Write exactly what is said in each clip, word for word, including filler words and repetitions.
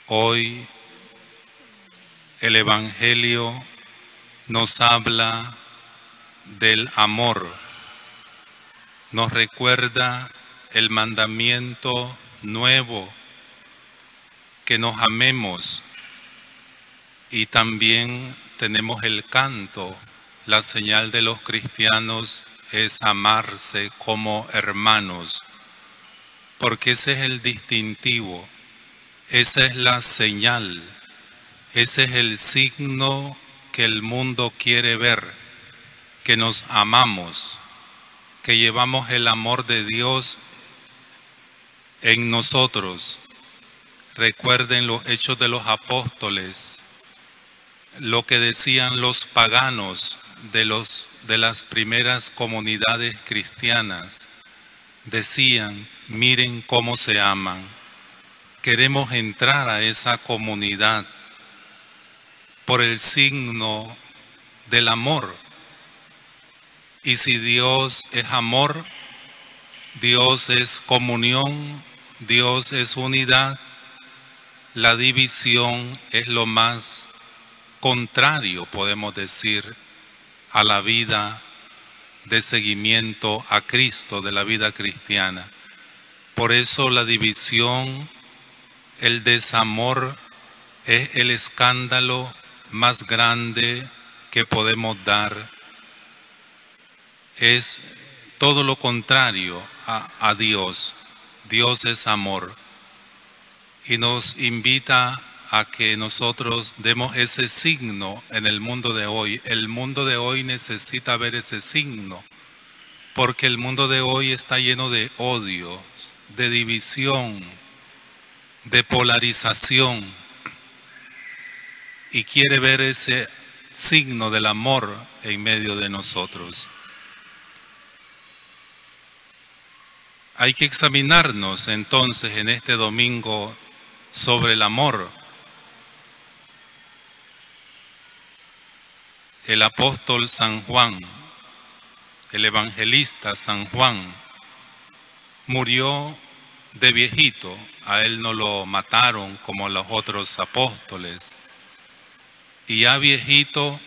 Hoy el Evangelio nos habla del amor, nos recuerda el mandamiento nuevo, que nos amemos, y también tenemos el canto. La señal de los cristianos es amarse como hermanos, porque ese es el distintivo, esa es la señal, ese es el signo que el mundo quiere ver, que nos amamos, que llevamos el amor de Dios en nosotros. Recuerden los Hechos de los Apóstoles, lo que decían los paganos de, los, de las primeras comunidades cristianas. Decían: miren cómo se aman. Queremos entrar a esa comunidad por el signo del amor. Y si Dios es amor, Dios es comunión, Dios es unidad, la división es lo más contrario, podemos decir, a la vida de seguimiento a Cristo, de la vida cristiana. Por eso la división, el desamor, es el escándalo más grande que podemos dar. Es todo lo contrario a, a Dios. Dios es amor. Y nos invita a que nosotros demos ese signo en el mundo de hoy. El mundo de hoy necesita ver ese signo, porque el mundo de hoy está lleno de odio, de división, de polarización, y quiere ver ese signo del amor en medio de nosotros. Hay que examinarnos entonces en este domingo sobre el amor. El apóstol San Juan, el evangelista San Juan, murió de viejito. A él no lo mataron como a los otros apóstoles. Y ya viejito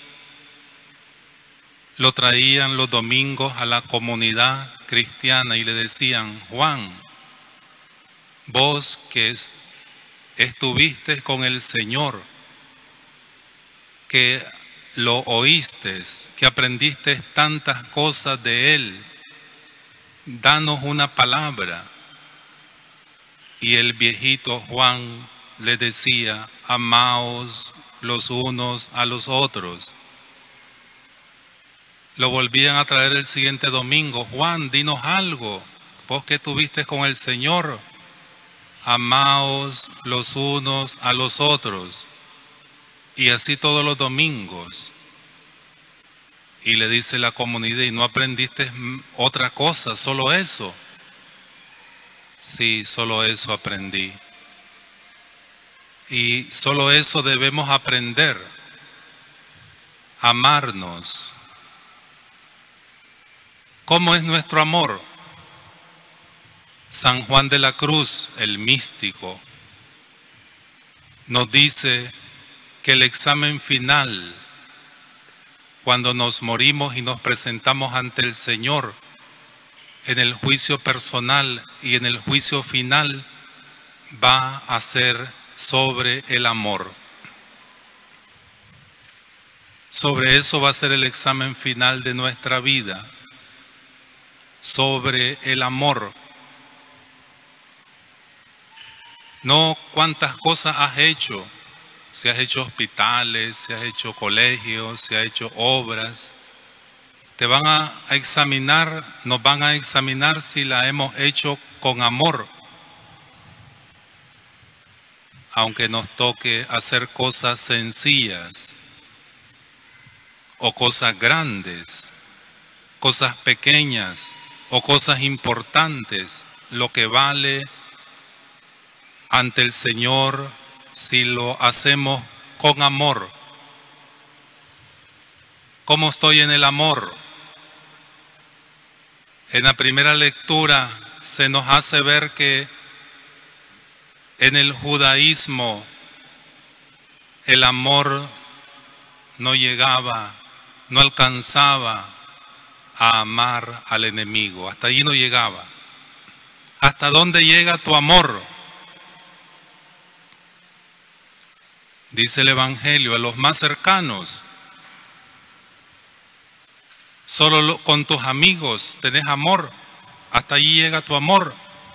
lo traían los domingos a la comunidad cristiana y le decían: Juan, vos que estuviste con el Señor, que lo oíste, que aprendiste tantas cosas de Él, danos una palabra. Y el viejito Juan le decía: amaos los unos a los otros. Lo volvían a traer el siguiente domingo: Juan, dinos algo, vos que estuviste con el Señor, amaos los unos a los otros. Y así todos los domingos. Y le dice la comunidad: ¿y no aprendiste otra cosa, solo eso? Sí, solo eso aprendí. Y solo eso debemos aprender: amarnos. ¿Cómo es nuestro amor? San Juan de la Cruz, el místico, nos dice que el examen final, cuando nos morimos y nos presentamos ante el Señor, en el juicio personal y en el juicio final, va a ser sobre el amor. Sobre eso va a ser el examen final de nuestra vida, sobre el amor. No cuántas cosas has hecho, si has hecho hospitales, si has hecho colegios, si has hecho obras. Te van a examinar, nos van a examinar si la hemos hecho con amor. Aunque nos toque hacer cosas sencillas o cosas grandes, cosas pequeñas o cosas importantes, lo que vale ante el Señor si lo hacemos con amor. ¿Cómo estoy en el amor? En la primera lectura se nos hace ver que en el judaísmo el amor no llegaba, no alcanzaba a amar al enemigo. Hasta allí no llegaba. ¿Hasta dónde llega tu amor? Dice el Evangelio, a los más cercanos. Solo con tus amigos tenés amor. Hasta allí llega tu amor.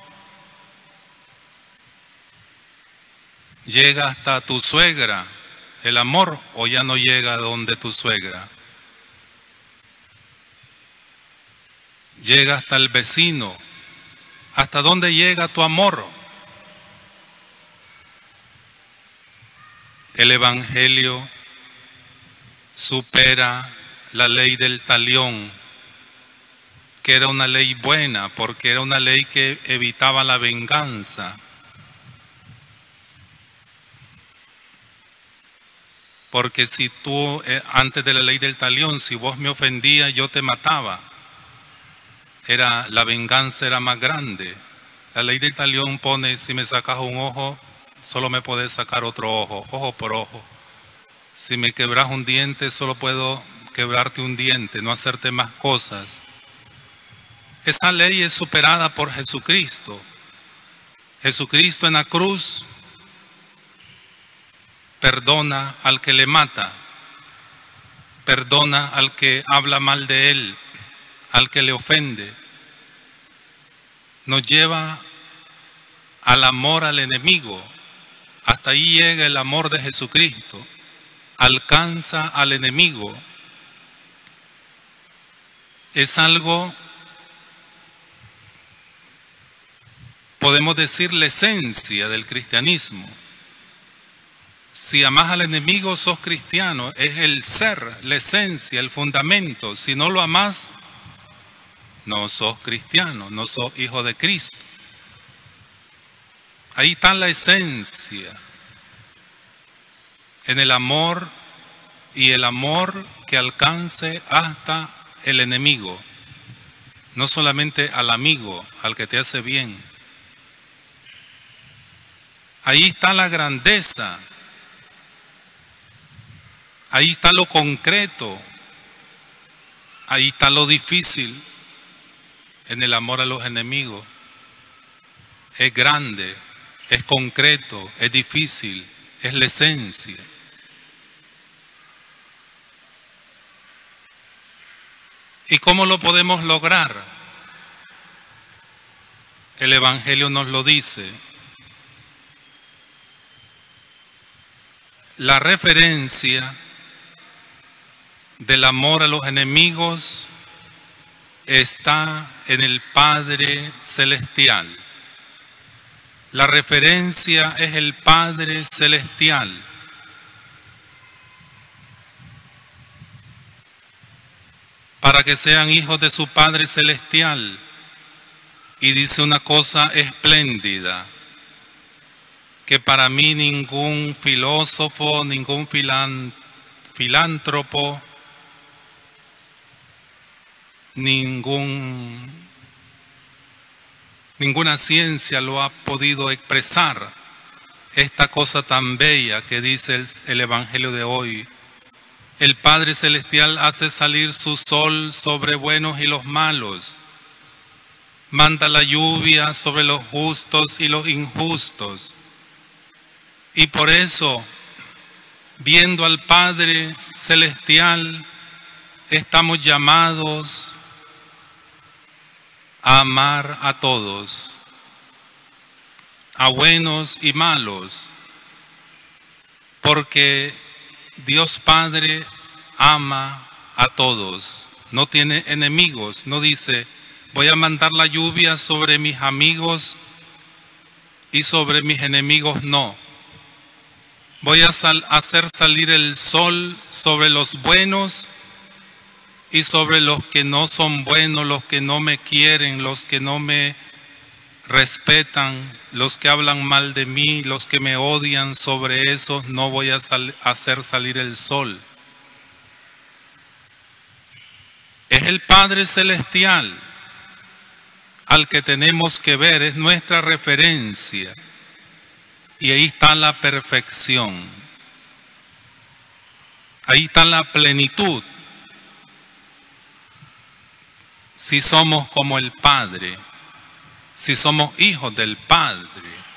Llega hasta tu suegra el amor, o ya no llega donde tu suegra. Llega hasta el vecino. ¿Hasta dónde llega tu amor? El Evangelio supera la ley del talión, que era una ley buena, porque era una ley que evitaba la venganza. Porque si tú, eh, antes de la ley del talión, si vos me ofendías, yo te mataba. Era, la venganza era más grande. La ley del talión pone, si me sacas un ojo, solo me podés sacar otro ojo, ojo por ojo. Si me quebras un diente, solo puedo quebrarte un diente, no hacerte más cosas. Esa ley es superada por Jesucristo. Jesucristo en la cruz perdona al que le mata, perdona al que habla mal de él, al que le ofende. Nos lleva al amor al enemigo. Hasta ahí llega el amor de Jesucristo. Alcanza al enemigo. Es algo, podemos decir, la esencia del cristianismo. Si amás al enemigo, sos cristiano. Es el ser, la esencia, el fundamento. Si no lo amás, no sos cristiano, no sos hijo de Cristo. Ahí está la esencia. En el amor, y el amor que alcance hasta el enemigo. No solamente al amigo, al que te hace bien. Ahí está la grandeza. Ahí está lo concreto. Ahí está lo difícil. En el amor a los enemigos. Es grande, es concreto, es difícil, es la esencia. ¿Y cómo lo podemos lograr? El Evangelio nos lo dice. La referencia del amor a los enemigos está en el Padre Celestial. La referencia es el Padre Celestial. Para que sean hijos de su Padre Celestial. Y dice una cosa espléndida, que para mí ningún filósofo, ningún filán, filántropo, ningún, ninguna ciencia lo ha podido expresar. Esta cosa tan bella que dice el, el Evangelio de hoy. El Padre Celestial hace salir su sol sobre buenos y los malos. Manda la lluvia sobre los justos y los injustos. Y por eso, viendo al Padre Celestial, estamos llamados a amar a todos, a buenos y malos, porque Dios Padre ama a todos, no tiene enemigos, no dice, voy a mandar la lluvia sobre mis amigos y sobre mis enemigos, no. Voy a sal, hacer salir el sol sobre los buenos y sobre los que no son buenos, los que no me quieren, los que no me respetan, los que hablan mal de mí, los que me odian, sobre esos no voy a sal, hacer salir el sol. Es el Padre Celestial al que tenemos que ver, es nuestra referencia. Y ahí está la perfección. Ahí está la plenitud. Si somos como el Padre, si somos hijos del Padre,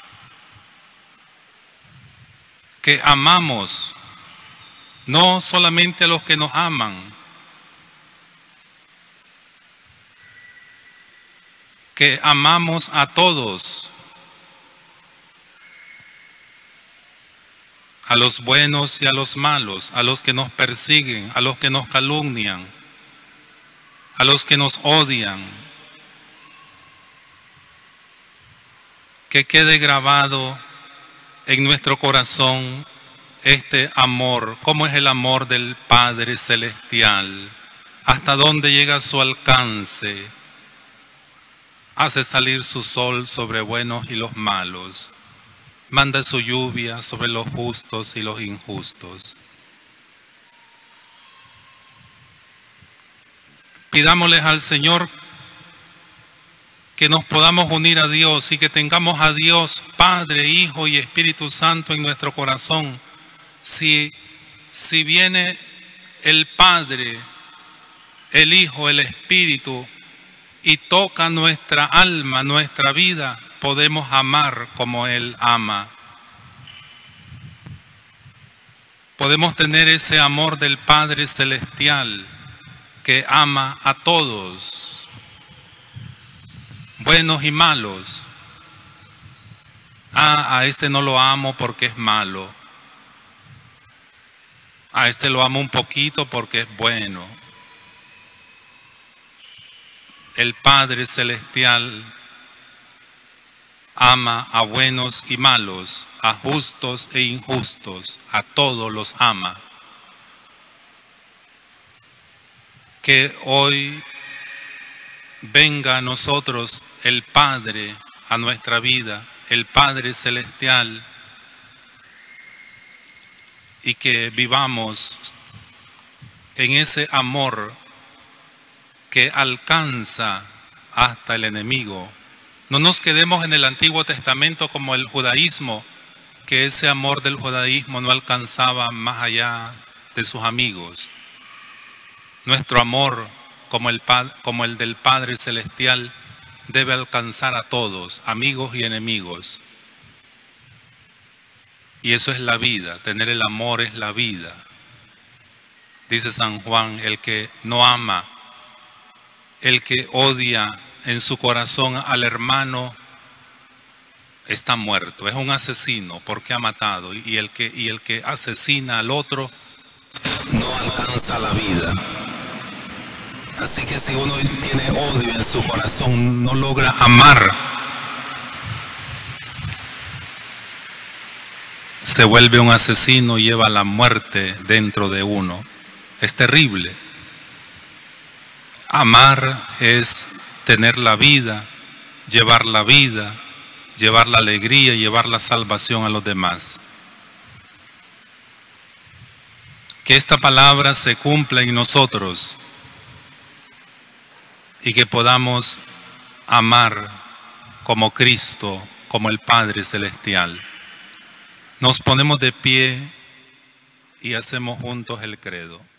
que amamos no solamente a los que nos aman, que amamos a todos, a los buenos y a los malos, a los que nos persiguen, a los que nos calumnian, a los que nos odian. Que quede grabado en nuestro corazón este amor, cómo es el amor del Padre Celestial, hasta dónde llega su alcance. Hace salir su sol sobre buenos y los malos, manda su lluvia sobre los justos y los injustos. Pidámosles al Señor que nos podamos unir a Dios y que tengamos a Dios, Padre, Hijo y Espíritu Santo en nuestro corazón. Si, si viene el Padre, el Hijo, el Espíritu y toca nuestra alma, nuestra vida, podemos amar como Él ama. Podemos tener ese amor del Padre Celestial que ama a todos, buenos y malos. Ah, a este no lo amo porque es malo. A este lo amo un poquito porque es bueno. El Padre Celestial ama a buenos y malos, a justos e injustos, a todos los ama. Que hoy venga a nosotros el Padre, a nuestra vida, el Padre Celestial, y que vivamos en ese amor que alcanza hasta el enemigo. No nos quedemos en el Antiguo Testamento como el judaísmo, que ese amor del judaísmo no alcanzaba más allá de sus amigos. Nuestro amor, como el, como el del Padre Celestial, debe alcanzar a todos, amigos y enemigos. Y eso es la vida, tener el amor es la vida. Dice San Juan, el que no ama, el que odia en su corazón al hermano, está muerto, es un asesino porque ha matado. Y el que, y el que asesina al otro no alcanza la vida. Así que si uno tiene odio en su corazón, no logra amar, se vuelve un asesino y lleva la muerte dentro de uno. Es terrible. Amar es tener la vida, llevar la vida, llevar la alegría, llevar la salvación a los demás. Que esta palabra se cumpla en nosotros y que podamos amar como Cristo, como el Padre Celestial. Nos ponemos de pie y hacemos juntos el credo.